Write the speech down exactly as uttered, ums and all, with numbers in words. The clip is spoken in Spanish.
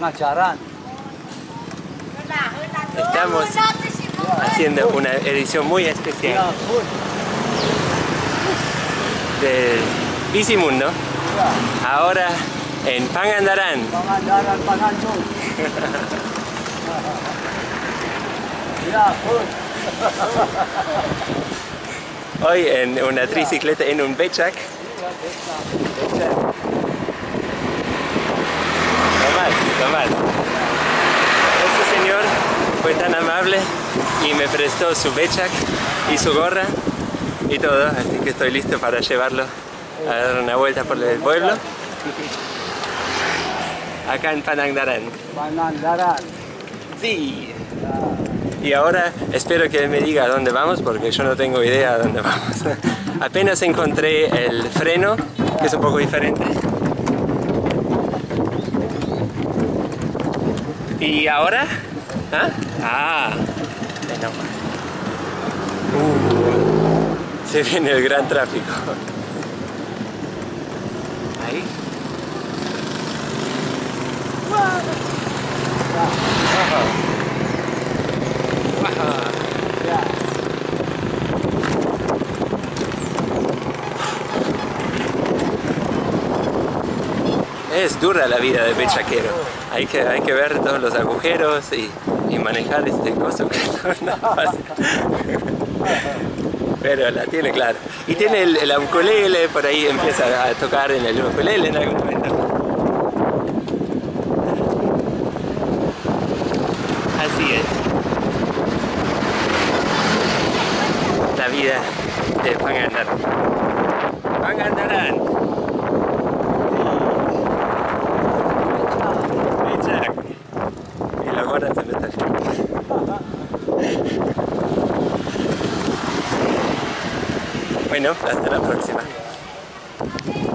Macharán. Estamos haciendo una edición muy especial del Bicimundo. Ahora en Pangandaran. Pangandaran, Pangandaran. Hoy en una tricicleta, en un becak. Tomás, Tomás. Este señor fue tan amable y me prestó su becak y su gorra y todo, así que estoy listo para llevarlo a dar una vuelta por el pueblo. Acá en Pangandaran. Pangandaran. Sí. Y ahora espero que él me diga a dónde vamos, porque yo no tengo idea a dónde vamos. Apenas encontré el freno, que es un poco diferente. ¿Y ahora? ¿Ah? Ah, bueno. Uh, se viene el gran tráfico. Ahí. Es dura la vida de bechaquero. Hay que, hay que ver todos los agujeros y, y manejar este coso que no es nada fácil. Pero la tiene claro. Y tiene el, el ukulele, por ahí empieza a tocar en el ukulele en algún momento. Así es. La vida de Pangandaran. Pangandaran. Y la gorra se me está yendo. Bueno, hasta la próxima.